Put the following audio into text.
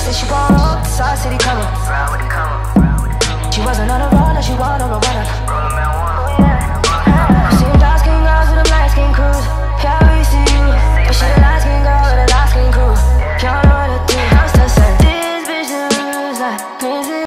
said she want Side City cover. She wasn't on a roller, she wanted a runner.